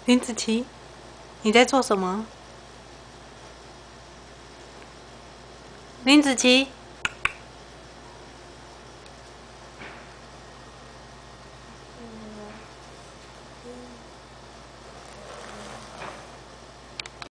林子琪，你在做什么？林子琪。